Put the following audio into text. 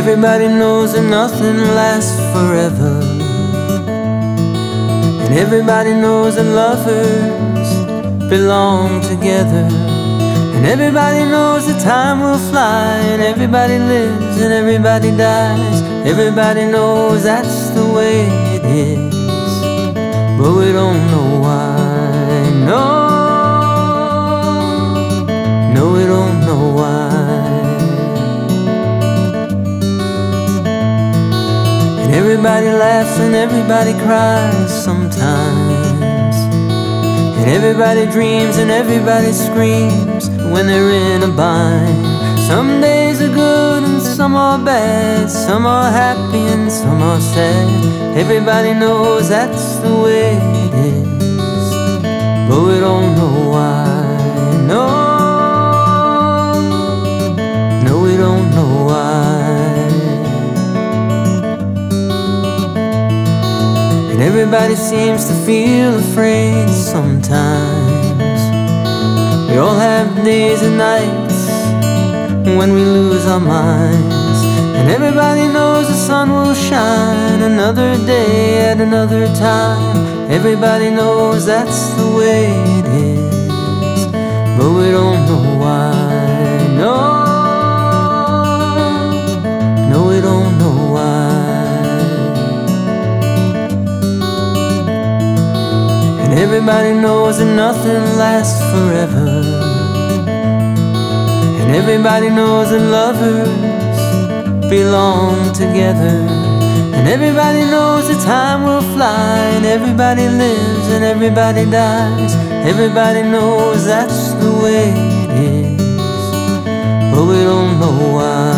everybody knows that nothing lasts forever. And everybody knows that lovers belong together. And everybody knows that time will fly, and everybody lives and everybody dies. Everybody knows that's the way it is, but we don't know why. No, we don't know why. And everybody laughs and everybody cries sometimes. And everybody dreams and everybody screams when they're in a bind. Some days are good and some are bad, some are happy and some are sad. Everybody knows that's the way it is, but we don't know why. No, we don't know why. And everybody seems to feel afraid sometimes. We all have days and nights when we lose our minds. And everybody knows the sun will shine another day at another time. Everybody knows that's the way it is, but we don't know why. No, we don't know why. And everybody knows that nothing lasts forever. And everybody knows that lovers belong together. And everybody knows that time will fly, and everybody lives and everybody dies. Everybody knows that's the way it is, but we don't know why.